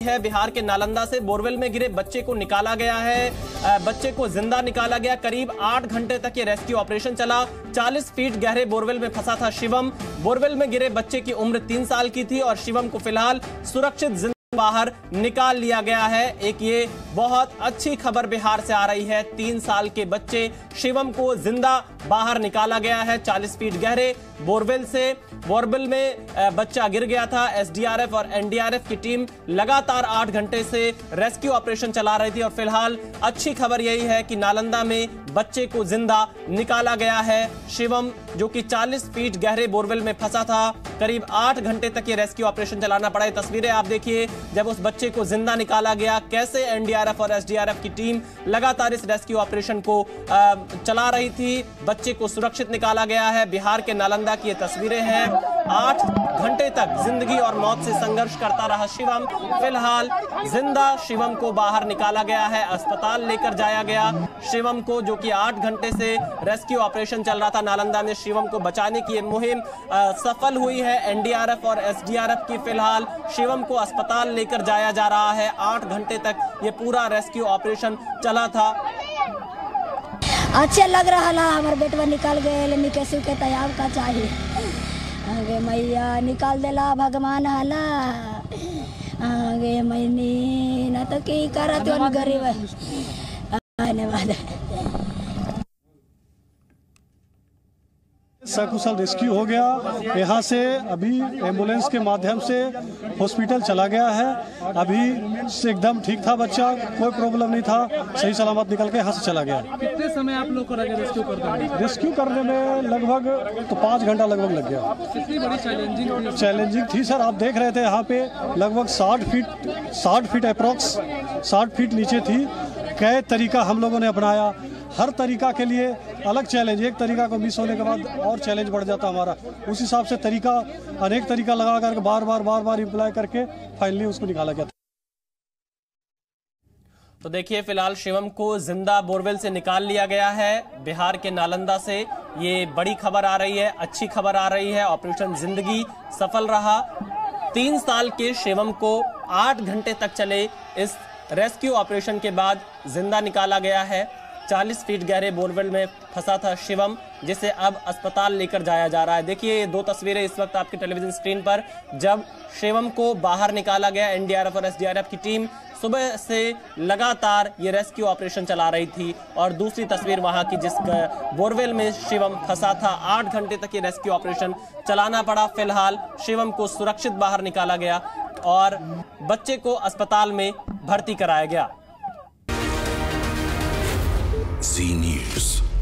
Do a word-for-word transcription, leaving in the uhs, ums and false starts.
है बिहार के नालंदा से। बोरवेल में गिरे बच्चे को निकाला गया है, बच्चे को जिंदा निकाला गया। करीब आठ घंटे तक ये रेस्क्यू ऑपरेशन चला। चालीस फीट गहरे बोरवेल में फंसा था शिवम। बोरवेल में गिरे बच्चे की उम्र तीन साल की थी और शिवम को फिलहाल सुरक्षित बाहर निकाल लिया गया है। एक ये बहुत अच्छी खबर बिहार से आ रही है। तीन साल के बच्चे शिवम को जिंदा बाहर निकाला गया है चालीस फीट गहरे बोरवेल से। बोरवेल में बच्चा गिर गया था। एसडीआरएफ और एनडीआरएफ की टीम लगातार आठ घंटे से रेस्क्यू ऑपरेशन चला रही थी और फिलहाल अच्छी खबर यही है कि नालंदा में बच्चे को जिंदा निकाला गया है। शिवम जो कि चालीस फीट गहरे बोरवेल में फंसा था, करीब आठ घंटे तक ये रेस्क्यू ऑपरेशन चलाना पड़ा। तस्वीरें आप देखिए जब उस बच्चे को जिंदा निकाला गया, कैसे एनडीआरएफ और एसडीआरएफ की टीम लगातार इस रेस्क्यू ऑपरेशन को चला रही थी। बच्चे को सुरक्षित निकाला गया है। बिहार के नालंदा की ये तस्वीरें हैं। आठ घंटे तक जिंदगी और मौत से संघर्ष करता रहा शिवम। फिलहाल जिंदा शिवम को बाहर निकाला गया है, अस्पताल लेकर जाया गया शिवम को, जो कि आठ घंटे से रेस्क्यू ऑपरेशन चल रहा था नालंदा में। शिवम को बचाने की मुहिम सफल हुई है एनडीआरएफ और एसडीआरएफ की। फिलहाल शिवम को अस्पताल लेकर जाया जा रहा है। आठ घंटे तक ये पूरा रेस्क्यू ऑपरेशन चला था। अच्छे लग रहा है, हमारे बेटवा निकाल गए। निकेशु के तैयार का चाहिए आगे मैया निकाल देला भगवान हाला आगे मैनी न तो की करत गरीब धन्यवाद। सकुशल रेस्क्यू हो गया। यहाँ से अभी एम्बुलेंस के माध्यम से हॉस्पिटल चला गया है। अभी से एकदम ठीक था बच्चा, कोई प्रॉब्लम नहीं था, सही सलामत निकल के यहाँ से चला गया। कितने समय आप लोग को लगे रेस्क्यू करने में? रेस्क्यू करने में लगभग तो पाँच घंटा लगभग लग गया। कितनी बड़ी चैलेंजिंग चैलेंजिंग थी सर। आप देख रहे थे यहाँ पे लगभग साठ फीट साठ फीट अप्रोक्स साठ फीट नीचे थी। कई तरीका हम लोगों ने अपनाया, हर तरीका के लिए अलग चैलेंज। एक तरीका को मिस होने के बाद और चैलेंज बढ़ जाता हमारा। उस हिसाब से तरीका अनेक तरीका लगा करके बार बार बार बार इम्प्लाई करके फाइनली उसको निकाला गया था। तो देखिए फिलहाल शिवम को जिंदा बोरवेल से निकाल लिया गया है बिहार के नालंदा से। ये बड़ी खबर आ रही है, अच्छी खबर आ रही है। ऑपरेशन जिंदगी सफल रहा। तीन साल के शिवम को आठ घंटे तक चले इस रेस्क्यू ऑपरेशन के बाद जिंदा निकाला गया है। चालीस फीट गहरे बोरवेल में फंसा था शिवम, जिसे अब अस्पताल लेकर जाया जा रहा है। देखिए ये दो तस्वीरें इस वक्त आपकी टेलीविजन स्क्रीन पर, जब शिवम को बाहर निकाला गया। एनडीआरएफ और एसडीआरएफ की टीम सुबह से लगातार ये रेस्क्यू ऑपरेशन चला रही थी। और दूसरी तस्वीर वहां की जिस बोरवेल में शिवम फंसा था, आठ घंटे तक ये रेस्क्यू ऑपरेशन चलाना पड़ा। फिलहाल शिवम को सुरक्षित बाहर निकाला गया और बच्चे को अस्पताल में भर्ती कराया गया। Z News.